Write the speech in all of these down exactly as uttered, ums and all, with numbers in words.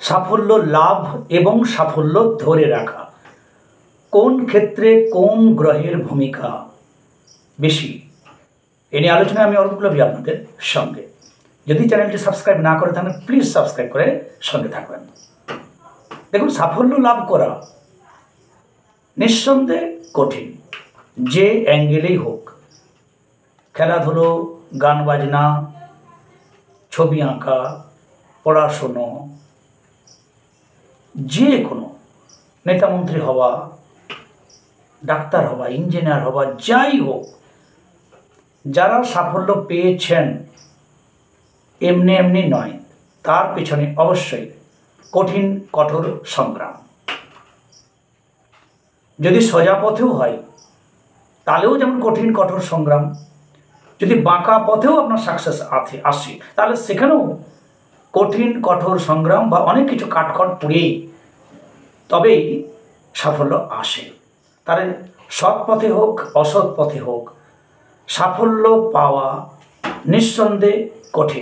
সাফল্য লাভ এবং সাফল্য ধরে রাখা কোন ক্ষেত্রে কোন গ্রহের ভূমিকা বেশি, এ নিয়ে আলোচনায় আমি অরূপ প্লবী আপনাদের সঙ্গে। যদি চ্যানেলটি সাবস্ক্রাইব না করে থাকেন প্লিজ সাবস্ক্রাইব করে সঙ্গে থাকবেন। দেখুন, সাফল্য লাভ করা নিঃসন্দেহে কঠিন, যে অ্যাঙ্গেলেই হোক, খেলাধুলো, গান বাজনা, ছবি আঁকা, পড়াশুনো, যে কোনো নেতামন্ত্রী হওয়া, ডাক্তার হওয়া, ইঞ্জিনিয়ার হওয়া, যাই হোক, যারা সাফল্য পেয়েছেন এমনি এমনি নয়, তার পেছনে অবশ্যই কঠিন কঠোর সংগ্রাম। যদি সোজা পথেও হয় তাহলেও যেমন কঠিন কঠোর সংগ্রাম, যদি বাঁকা পথেও আপনার সাকসেস আছে আসে তাহলে সেখানেও কঠিন কঠোর সংগ্রাম বা অনেক কিছু কাঠখড় পুড়ে তবেই সাফল্য আসে। তাহলে সৎ পথে হোক অসৎ পথে হোক, সাফল্য পাওয়া নিঃসন্দেহে কঠিন,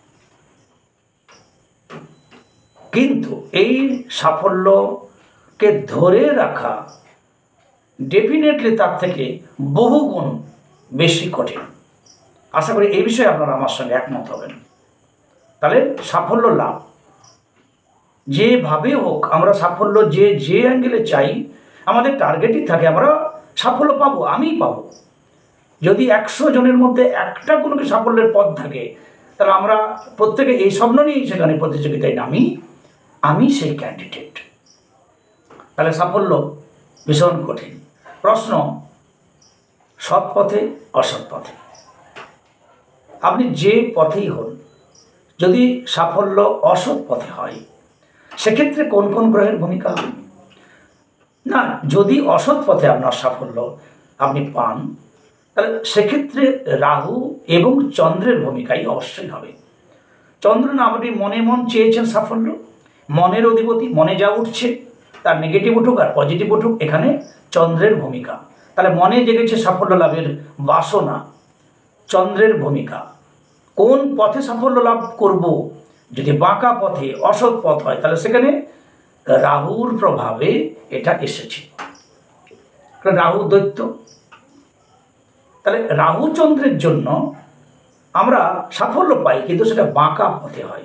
কিন্তু এই সাফল্যকে ধরে রাখা ডেফিনেটলি তার থেকে বহুগুণ বেশি কঠিন। আশা করি এই বিষয়ে আপনারা আমার সঙ্গে একমত হবেন। তাহলে সাফল্য লাভ যেভাবে হোক, আমরা সাফল্য যে যে অ্যাঙ্গেলে চাই, আমাদের টার্গেটই থাকে আমরা সাফল্য পাবো, আমিই পাবো। যদি একশো জনের মধ্যে একটা কোনো কি সাফল্যের পথ থাকে, তাহলে আমরা প্রত্যেকে এই স্বপ্ন নিয়েই সেখানে প্রতিযোগিতায় নামি, আমি সেই ক্যান্ডিডেট। তাহলে সাফল্য ভীষণ কঠিন। প্রশ্ন, সৎ পথে অসৎ পথে, আপনি যে পথেই হন, যদি সাফল্য অসৎ পথে হয় সেক্ষেত্রে কোন কোন গ্রহের ভূমিকা হবে? না, যদি অসৎ পথে আপনার সাফল্য আপনি পান তাহলে সেক্ষেত্রে রাহু এবং চন্দ্রের ভূমিকাই অবশ্যই হবে। চন্দ্র না, আপনি মনে মন চেয়েছেন সাফল্য, মনের অধিপতি, মনে যা উঠছে তার নেগেটিভ উঠুক আর পজিটিভ উঠুক, এখানে চন্দ্রের ভূমিকা। তাহলে মনে জেগেছে সাফল্য লাভের বাসনা, চন্দ্রের ভূমিকা। কোন পথে সাফল্য লাভ করব, যদি বাঁকা পথে অসৎ পথ হয় তাহলে সেখানে রাহুর প্রভাবে এটা এসেছে। রাহু দৈত্য, তাহলে রাহু চন্দ্রের জন্য আমরা সাফল্য পাই, কিন্তু সেটা বাঁকা পথে হয়।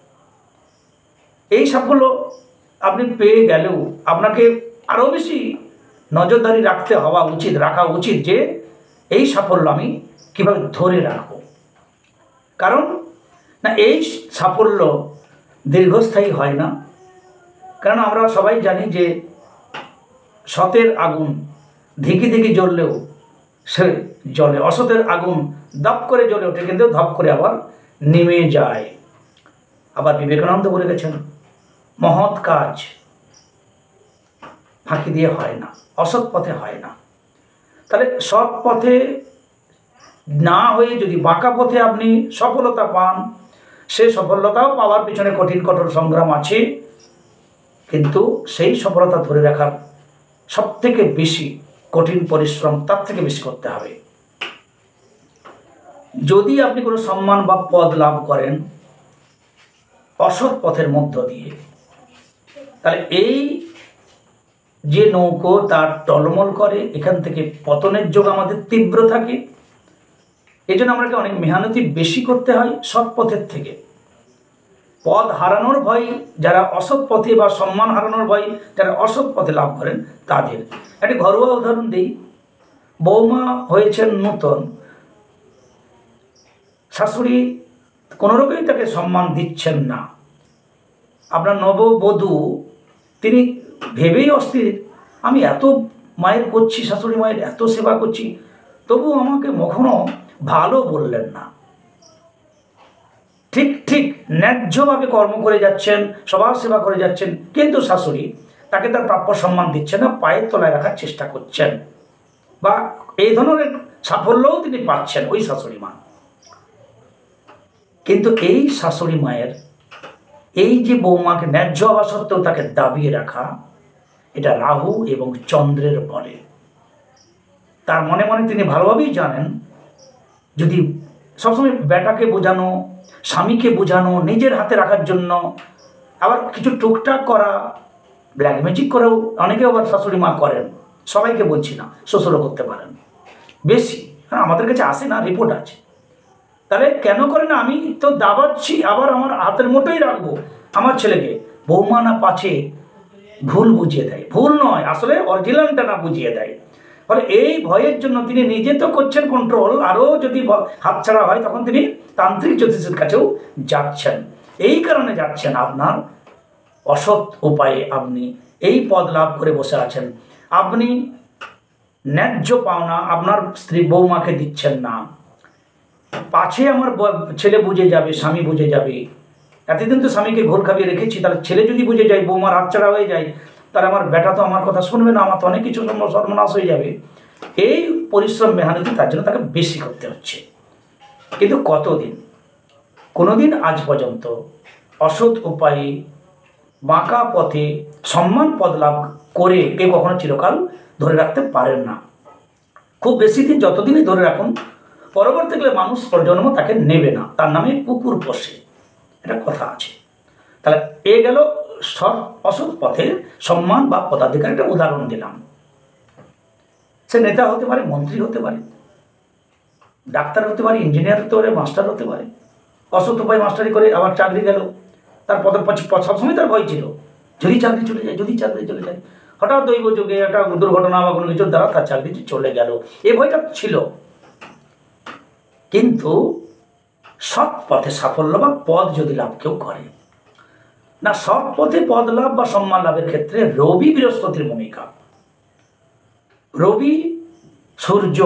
এই সাফল্য আপনি পেয়ে গেলেও আপনাকে আরও বেশি নজরদারি রাখতে হওয়া উচিত, রাখা উচিত যে এই সাফল্য আমি কীভাবে ধরে রাখব। কারণ না, এই সাফল্য দীর্ঘস্থায়ী হয় না। কারণ আমরা সবাই জানি যে সতের আগুন ধিকি ধিকি জ্বললেও সে জ্বলে, অসতের আগুন দপ করে জ্বলে ওঠে কিন্তু ধপ করে আবার নেমে যায়। আবার বিবেকানন্দ বলে গেছেন, মহৎ কাজ ফাঁকি দিয়ে হয় না, অসৎ পথে হয় না। তাহলে সৎ পথে না হয়ে যদি বাঁকা পথে আপনি সফলতা পান, সে সফলতাও পাওয়ার পিছনে কঠিন কঠোর সংগ্রাম আছে, কিন্তু সেই সফলতা ধরে রাখার সব থেকে বেশি কঠিন পরিশ্রম তার থেকে বেশি করতে হবে। যদি আপনি কোনো সম্মান বা পদ লাভ করেন অসৎ পথের মধ্য দিয়ে, তাহলে এই যে নৌকো তার টলমল করে, এখান থেকে পতনের যোগ আমাদের তীব্র থাকে। এই জন্য আমাকে অনেক মেহনতি বেশি করতে হয় সৎ পথের থেকে। পদ হারানোর ভয় যারা অসৎ পথে, বা সম্মান হারানোর ভয় যারা অসৎ পথে লাভ করেন তাদের। একটি ঘরোয়া উদাহরণ দিই, বৌমা হয়েছেন নূতন, শাশুড়ি কোনোরকমই তাকে সম্মান দিচ্ছেন না। আপনার নববধূ তিনি ভেবেই অস্থির, আমি এত মায়ের করছি, শাশুড়ি মায়ের এত সেবা করছি, তবু আমাকে কখনো ভালো বললেন না। ঠিক ঠিক ন্যায্যভাবে কর্ম করে যাচ্ছেন, সবার সেবা করে যাচ্ছেন, কিন্তু শাশুড়ি তাকে তার প্রাপ্য সম্মান দিচ্ছেন না, পায়ের তলায় রাখার চেষ্টা করছেন, বা এই ধরনের সাফল্যও তিনি পাচ্ছেন ওই শাশুড়ি মা। কিন্তু এই শাশুড়ি মায়ের এই যে বৌমাকে ন্যায্য হওয়া সত্ত্বেও তাকে দাবিয়ে রাখা, এটা রাহু এবং চন্দ্রের বলে। তার মনে মনে তিনি ভালোভাবেই জানেন, যদি সবসময় বেটাকে বোঝানো, স্বামীকে বোঝানো, নিজের হাতে রাখার জন্য আবার কিছু টুকটাক করা, ব্ল্যাক ম্যাজিক করেও অনেকে আবার শাশুড়ি মা করেন, সবাইকে বলছি না, শ্বশুরও করতে পারেন বেশি, হ্যাঁ আমাদের কাছে আসে না, রিপোর্ট আছে। তাহলে কেন করে না? আমি তো দাবাচ্ছি, আবার আমার হাতের মুঠোই রাখবো আমার ছেলেকে, বৌমা না পাছে ভুল বুঝিয়ে দেয়, ভুল নয় আসলে অরিজিনালটা না বুঝিয়ে দেয়। ফলে এই ভয়ের জন্য তিনি নিজে তো করছেন কন্ট্রোল, আরও যদি হাতছাড়া হয় তখন তিনি তান্ত্রিক জ্যোতিষের কাছেও যাচ্ছেন। এই কারণে যাচ্ছেন, আপনার অসৎ উপায়ে আপনি এই পদ লাভ করে বসে আছেন, আপনি ন্যায্য পাওনা আপনার স্ত্রী বৌমাকে দিচ্ছেন না, পাছে আমার ছেলে বুঝে যাবে, স্বামী বুঝে যাবে। এতদিন তো স্বামীকে ঘোর খাবিয়ে রেখেছি, তাহলে ছেলে যদি বুঝে যায়, বৌমার হাতছাড়া হয়ে যায়, তাহলে আমার বেটা তো আমার কথা শুনবে না, আমার তো অনেক কিছু সর্বনাশ হয়ে যাবে। এই পরিশ্রম মেহনতি তার জন্য তাকে বেশি করতে হচ্ছে। কিন্তু কতদিন? কোনোদিন আজ পর্যন্ত অসৎ উপায়ে বাঁকা পথে সম্মান পদ লাভ করে কেউ কখনো চিরকাল ধরে রাখতে পারেন না। খুব বেশি দিন যতদিনই ধরে রাখুন, পরবর্তীকালে মানুষ প্রজন্ম তাকে নেবে না, তার নামে কুকুর পোষে, এটা কথা আছে। তাহলে এ গেল সৎ অসৎ পথের সম্মান বা পদাধিকার, একটা উদাহরণ দিলাম। সে নেতা হতে পারে, মন্ত্রী হতে পারে, ডাক্তার হতে পারে, ইঞ্জিনিয়ার হতে পারে, মাস্টার হতে পারে। অসৎ উপায় মাস্টারি করে আবার চাকরি গেল, তার পদ সবসময় তার ভয় ছিল, যদি চাকরি চলে যায়, যদি চাকরি চলে যায়, হঠাৎ দৈব যুগে একটা দুর্ঘটনা বা কোনো কিছুর দ্বারা তার চাকরি চলে গেল, এই ভয়টা ছিল। কিন্তু সৎ পথে সাফল্য বা পদ যদি লাভ কেউ করে না, সৎ পথে পদ লাভ বা সম্মান লাভের ক্ষেত্রে রবি বৃহস্পতির ভূমিকা। রবি সূর্য,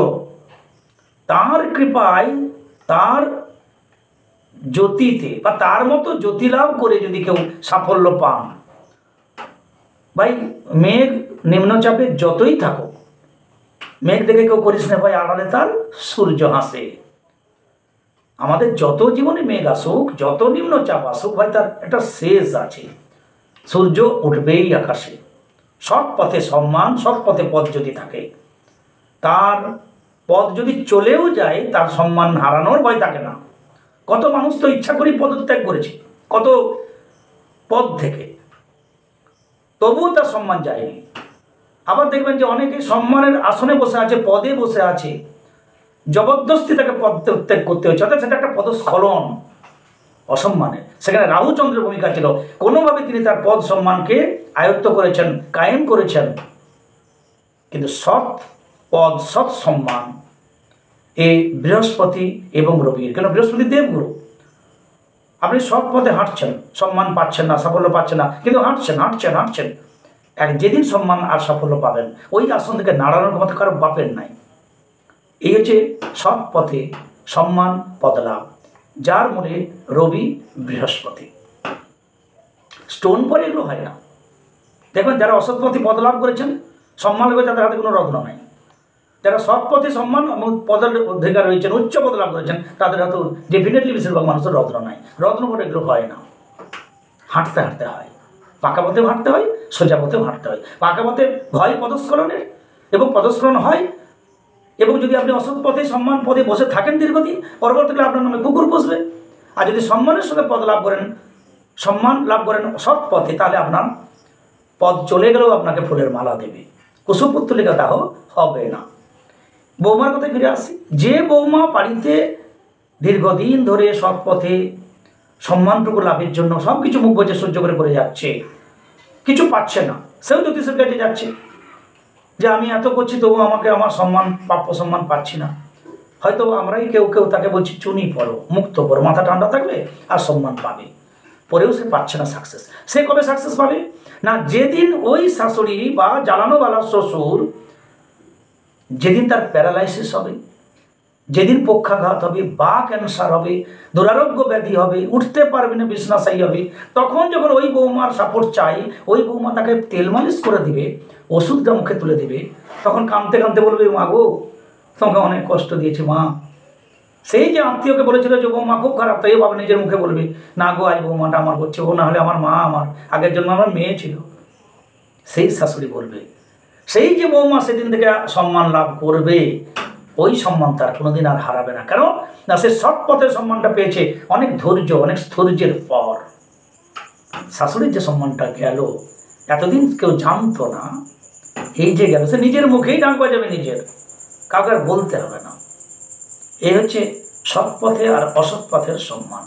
তার কৃপায়, তার জ্যোতিতে বা তার মতো জ্যোতি লাভ করে যদি কেউ সাফল্য পান, ভাই মেঘ নিম্নচাপে যতই থাকুক, মেঘ দেখে কেউ করিস না ভাই, আড়ালে তার সূর্য হাসে। আমাদের যত জীবনে মেঘ আসুক, যত নিম্নচাপ আসুক, ভাই তার একটা শেষ আছে, সূর্য উঠবেই আকাশে। সৎ পথে সম্মান, সৎ পথে পদ যদি থাকে, তার পদ যদি চলেও যায়, তার সম্মান হারানোর ভয় থাকে না। কত মানুষ তো ইচ্ছা করেই পদত্যাগ করেছে কত পদ থেকে, তবুও তার সম্মান যায়নি। আবার দেখবেন যে অনেকে সম্মানের আসনে বসে আছে, পদে বসে আছে, জবরদস্তি তাকে পদ ত্যাগ করতে হয়েছে, অর্থাৎ সেটা একটা পদস্খলন, অসম্মানে। সেখানে রাহুচন্দ্রের ভূমিকা ছিল, কোনোভাবে তিনি তার পদ সম্মানকে আয়ত্ত করেছেন, কায়েম করেছেন। কিন্তু সৎ পদ, সৎ সম্মান এই বৃহস্পতি এবং রবির, কেন বৃহস্পতি দেবগুরু। আপনি সৎ পথে হাঁটছেন, সম্মান পাচ্ছেন না, সাফল্য পাচ্ছেন না, কিন্তু হাঁটছেন হাঁটছেন হাঁটছেন এক যেদিন সম্মান আর সাফল্য পাবেন, ওই আসন থেকে নাড়ানোর মতো কারো বাপের নাই। এই হচ্ছে সৎ পথে সম্মান পদ লাভ, যার মূলে রবি বৃহস্পতি। স্টোন পরে এগুলো হয় না। দেখবেন যারা অসৎ পথে পদ লাভ করেছেন, সম্মান লাভ, তাদের হাতে কোনো রত্ন নাই। যারা সৎ পথে সম্মান এবং পদের অধিকার রয়েছেন, উচ্চ পদ লাভ করেছেন, তাদের হাতে ডেফিনেটলি বেশিরভাগ মানুষের রত্ন নাই। রত্ন পরে এগুলো হয় না। হাঁটতে হাঁটতে হয়, পাকা পথেও হাঁটতে হয়, সোজা পথেও হাঁটতে হয়। পাকা পথে ভয় পদস্খলনের, এবং পদস্খলন হয়, এবং যদি আপনি অসৎ পথে সম্মান পদে বসে থাকেন দীর্ঘদিন, পরবর্তীকালে আপনার নামে কুকুর বসবে। আর যদি সম্মানের সঙ্গে পদ লাভ করেন, সম্মান লাভ করেন সৎ পথে, তাহলে আপনার পদ চলে গেলেও আপনাকে ফুলের মালা দেবে, কুসুপুত্তলিকা দাহ হবে না। বৌমার কথায় ফিরে আসি। যে বৌমা বাড়িতে দীর্ঘদিন ধরে সৎ পথে সম্মানটুকু লাভের জন্য সব কিছু মুখ বুজে সহ্য করে করে যাচ্ছে, কিছু পাচ্ছে না, সেও জ্যোতিষের কাছে যাচ্ছে যে আমি এত করছি তবু আমাকে আমার সম্মান, প্রাপ্য সম্মান পাচ্ছি না। হয়তো আমরাই কেউ কেউ তাকে বলছি চুনি পড়ো, মুক্ত পড়ো, মাথা ঠান্ডা থাকবে আর সম্মান পাবে, পরেও সে পাচ্ছে না সাকসেস। সে কবে সাকসেস পাবে না, যেদিন ওই শাশুড়ি বা জ্বালানোওয়ালা শ্বশুর, যেদিন তার প্যারালাইসিস হবে, যেদিন পক্ষাঘাত হবে বা ক্যান্সার হবে, দুরারোগ্য ব্যাধি হবে, উঠতে পারবে না, বিছনাশায়ী হবে, তখন যখন ওই বৌমার সাপোর্ট চাই, ওই বৌমা তাকে তেল মালিশ করে দিবে, ওষুধটা মুখে তুলে দিবে, তখন কাঁদতে কাঁদতে বলবে মা গো তোমাকে অনেক কষ্ট দিয়েছে মা। সেই যে আত্মীয়কে বলেছিল যে বৌমা খুব খারাপ, তাই বাবা নিজের মুখে বলবে না গো আজ বৌমাটা আমার করছে, ও না হলে আমার মা, আমার আগের জন্য আমার মেয়ে ছিল। সেই শাশুড়ি বলবে, সেই যে বৌমা সেদিন থেকে সম্মান লাভ করবে, ওই সম্মান তার কোনোদিন আর হারাবে না। কেন না, সে সৎ পথের সম্মানটা পেয়েছে অনেক ধৈর্য, অনেক স্থৈর্যের পর। শাশুড়ির যে সম্মানটা গেল, এতদিন কেউ জানতো না, এই যে গেল, সে নিজের মুখেই ডাক বাজাবে, নিজের, কাউকে আর বলতে হবে না। এই হচ্ছে সৎ পথে আর অসৎ পথের সম্মান।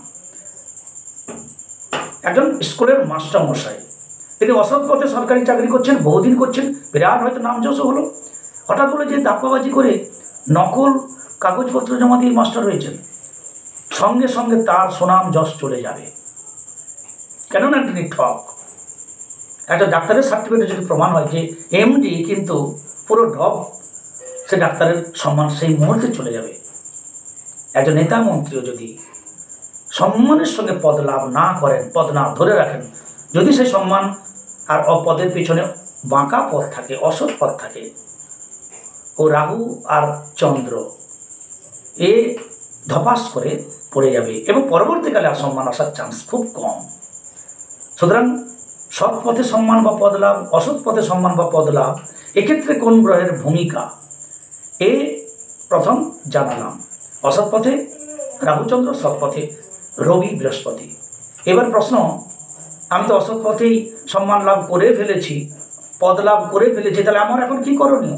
একজন স্কুলের মাস্টার মশাই, তিনি অসৎ পথে সরকারি চাকরি করছেন, বহুদিন করছেন, বিরাট হয়তো নাম যশ হলো, হঠাৎ করে যে দাপ্পাবাজি করে নকল কাগজপত্র জমা দিয়ে মাস্টার হয়েছেন, সঙ্গে সঙ্গে তার সুনাম যশ চলে যাবে, কেননা তিনি ঠক। একটা ডাক্তারের সার্টিফিকেটে যদি প্রমাণ হয় যে এমডি, কিন্তু পুরো ঢপ, সে ডাক্তারের সম্মান সেই মুহূর্তে চলে যাবে। একজন নেতা মন্ত্রীও যদি সম্মানের সঙ্গে পদ লাভ না করেন, পদ না ধরে রাখেন, যদি সেই সম্মান আর অপদের পিছনে বাঁকা পথ থাকে, অসৎ পথ থাকে, ও রাহু আর চন্দ্র এ ধপাস করে পড়ে যাবে এবং পরবর্তীকালে আর সম্মান আসার চান্স খুব কম। সুতরাং সৎ পথে সম্মান বা পদ লাভ, অসৎ পথে সম্মান বা পদ লাভ, এক্ষেত্রে কোন গ্রহের ভূমিকা এ প্রথম জানালাম। অসৎ পথে রাহুচন্দ্র, সৎ পথে রবি বৃহস্পতি। এবার প্রশ্ন, আমি তো অসৎ পথেই সম্মান লাভ করে ফেলেছি, পদ লাভ করে ফেলেছি, তাহলে আমার এখন কি করণীয়?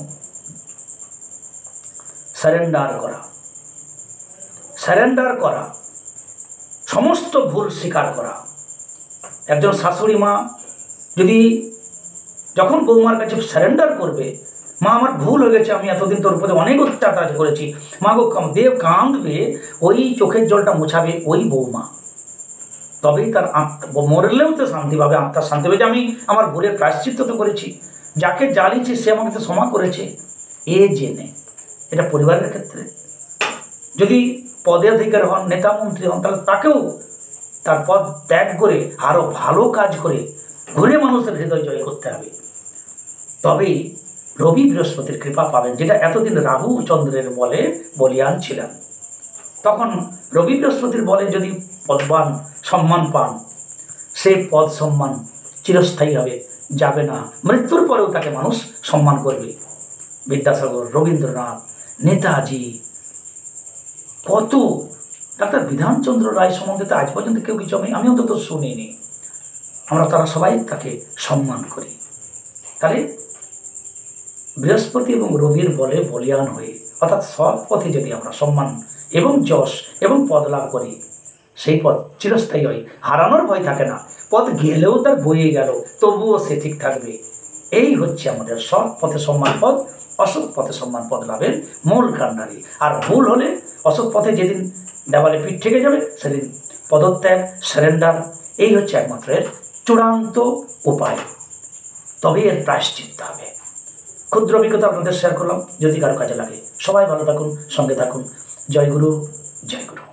সারেন্ডার করা, সারেন্ডার করা, সমস্ত ভুল স্বীকার করা। একজন শাশুড়ি মা যদি যখন বৌমার কাছে সারেন্ডার করবে, মা আমার ভুল হয়ে গেছে, আমি এতদিন তোর উপরে অনেক অত্যাচার করেছি, মা গো দেব কাঁদবে, ওই চোখের জলটা মোছাবে ওই বৌমা, তবেই তার আত্মা, মরলেও তো শান্তি পাবে, আত্মার শান্তি পাবে যে আমি আমার ভুলের প্রায়শ্চিত্ত তো করেছি, যাকে জ্বালিয়েছি সে আমাকে তো ক্ষমা করেছে। এ জেনে, এটা পরিবারের ক্ষেত্রে যদি পদাধিকার হন, নেতা মন্ত্রী হন, তাহলে তাকেও তার পদ ত্যাগ করে আরো ভালো কাজ করে ঘুরে মানুষের হৃদয় জয় করতে হবে, তবেই রবি বৃহস্পতির কৃপা পাবেন, যেটা এতদিন রাহু চন্দ্রের বলে বলিয়ান ছিলেন। তখন রবি বৃহস্পতির বলে যদি পদবান সম্মান পান, সেই পদ সম্মান চিরস্থায়ী হবে, যাবে না, মৃত্যুর পরেও তাকে মানুষ সম্মান করবে। বিদ্যাসাগর, রবীন্দ্রনাথ, নেতাজি, কত, ডাক্তার বিধানচন্দ্র রায় সম্বন্ধে তো আজ পর্যন্ত কেউ কিছু আমি আমি অন্তত শুনিনি, আমরা তারা সবাই তাকে সম্মান করি। তাহলে বৃহস্পতি এবং রবির বলে বলিয়ান হয়ে, অর্থাৎ সৎ পথে যদি আমরা সম্মান এবং যশ এবং পদ লাভ করি, সেই পদ চিরস্থায়ী হয়, হারানোর ভয় থাকে না, পদ গেলেও তার বয়ে গেল, তবুও সে ঠিক থাকবে। এই হচ্ছে আমাদের সৎ পথে সম্মান পদ, অসৎ পথে সম্মান পদ লাভের মূল কাণ্ডারি। আর ভুল হলে অসৎ পথে যেদিন দেওয়ালে পিঠ থেকে যাবে, সেদিন পদত্যাগ, সারেন্ডার, এই হচ্ছে একমাত্র এর চূড়ান্ত উপায়, তবে এর প্রায়শ্চিত্ত হবে। ক্ষুদ্র অভিজ্ঞতা আপনাদের শেয়ার করলাম, যদি কারো কাজে লাগে। সবাই ভালো থাকুন, সঙ্গে থাকুন। জয় গুরু, জয় গুরু।